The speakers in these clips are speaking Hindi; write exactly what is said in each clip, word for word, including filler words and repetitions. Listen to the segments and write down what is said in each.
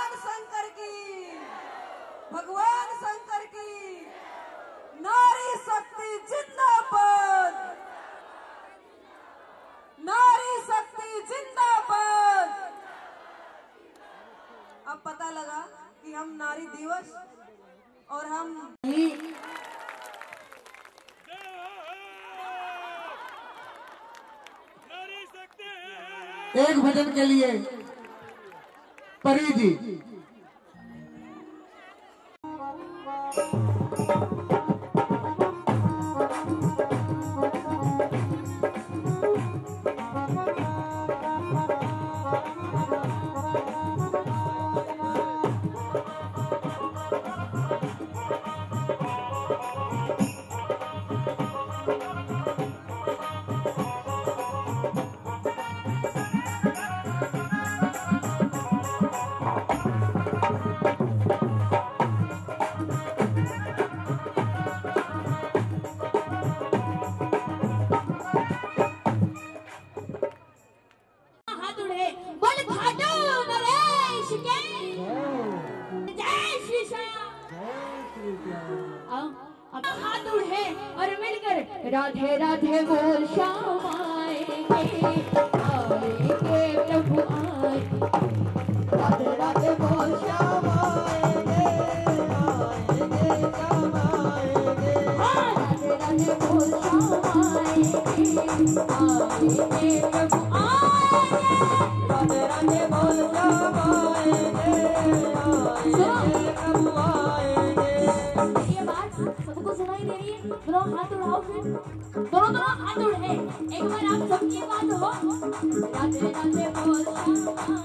भगवान शंकर की, भगवान शंकर की। नारी शक्ति जिंदाबाद, नारी शक्ति जिंदाबाद। अब पता लगा कि हम नारी दिवस और हम एक भजन के लिए परी जी। हाथ उठे और मिलकर राधे राधे बोल श्याम आएंगे, आएंगे प्रभु आएंगे। राधे राधे बोल श्याम आएंगे, आएंगे श्याम आएंगे। हाँ राधे राधे बोल श्याम आएंगे, आएंगे प्रभु आएंगे। राधे राधे बोल श्याम आएंगे, आएंगे प्रभु आएंगे। ये बात सबको सुनाई दे रही है? दोनों हाथ उठाओ, फिर दोनों दोनों हाथ उठाए। एक बार आप सबकी बात हो। राधे राधे बोल श्याम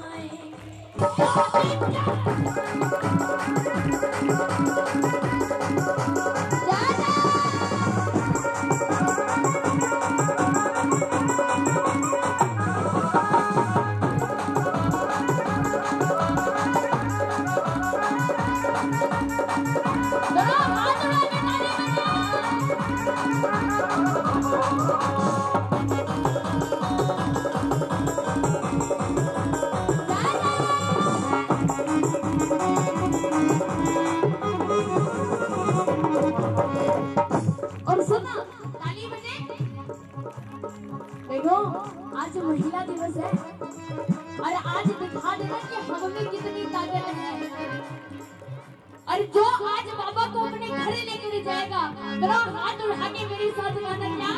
आज महिला दिवस है और आज दिखा देना कि हम में कितनी ताकत है। और जो आज बाबा को अपने घर लेकर जाएगा, मेरा हाथ उठा के मेरे साथ गाना क्या?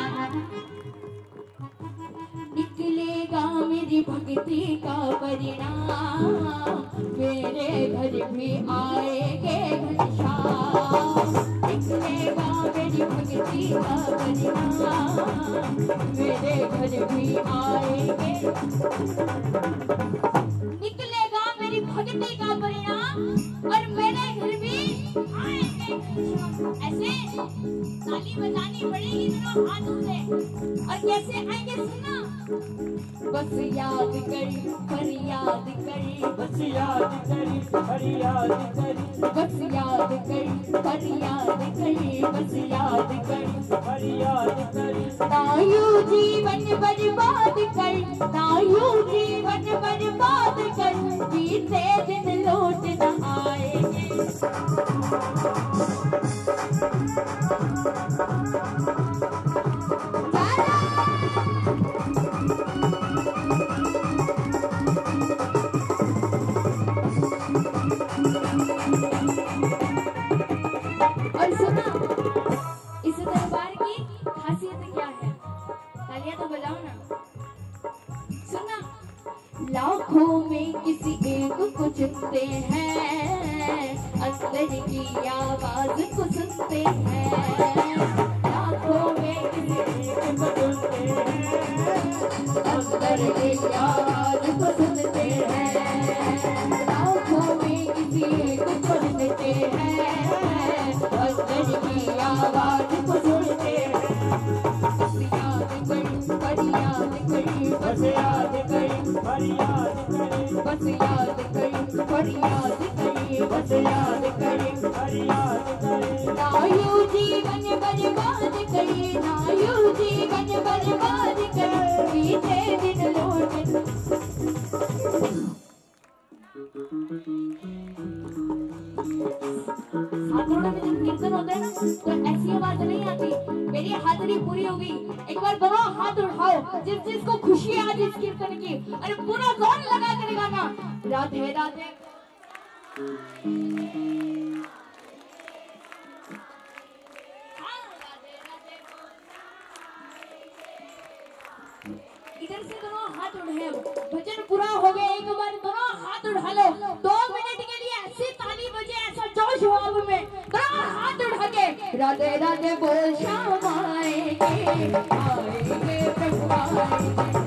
निकलेगा मेरी भक्ति का परिणाम, मेरे घर भी आएंगे घनश्याम। निकलेगा मेरी भक्ति का परिणाम, मेरे घर भी आएंगे। निकलेगा मेरी भक्ति का परिणाम और मेरे घर भी आएंगे। ऐसे ताली बजानी पड़ेगी दोनों हाथों से। और कैसे आएंगे सुना? बस याद करी फरियाद करी, बस याद करी फरियाद करी, बस याद करी फरियाद करी, बस याद करी फरियाद करी। तायू जीवन बर्बाद कर, तायू जीवन बर्बाद कर, बीते दिन लौट न आएंगे। और सुना, इस दरबार की खासियत क्या है? तालियां तो बजाओ ना। सुना, लाखों में किसी एक को चुनते हैं, अंदर की आवाज को सुनते हैं। लाखों में किसी एक को चुनते हैं, अंदर की आवाज को सुनते हैं। लाखों में किसी एक को चुनते हैं, अंदर की आवाज को सुनते हैं। याद करी फरियाद करी, बस याद करी फरियाद करी, बस याद करी फरियाद करी, बस याद करी फरियाद करी। नायू जीवन बर्बाद करी, नायू जीवन बर्बाद करी, बीते दिन लौट साधुओं में जब कीर्तन होता है ना तो ऐसी आवाज नहीं आती। मेरी हाजिरी पूरी होगी, एक बार दोनों हाथ उठाओ जिस जिसको खुशी है आज इस कीर्तन की, अरे पूरा जोर लगा कर गाना राधे राधे। इधर से दोनों हाथ उठाए, भजन पूरा हो गया, एक बार दोनों हाथ उठा लो, दो मिनट के लिए ऐसी ताली बजे, ऐसा जोश हो अब में, दोनों हाथ उठा के राधे राधे बोल, श्याम आएंगे आएंगे प्रभु आएंगे।